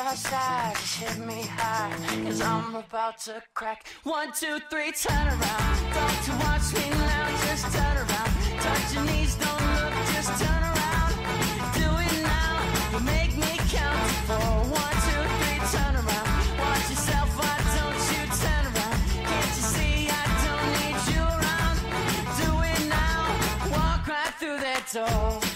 outside, just hit me high, cause I'm about to crack. 1, 2, 3, turn around. Don't you watch me now, just turn around. Touch your knees, don't look, just turn around. Do it now, you make me count to 4. 1, 2, 3, turn around. Watch yourself, why don't you turn around? Can't you see I don't need you around? Do it now, walk right through that door.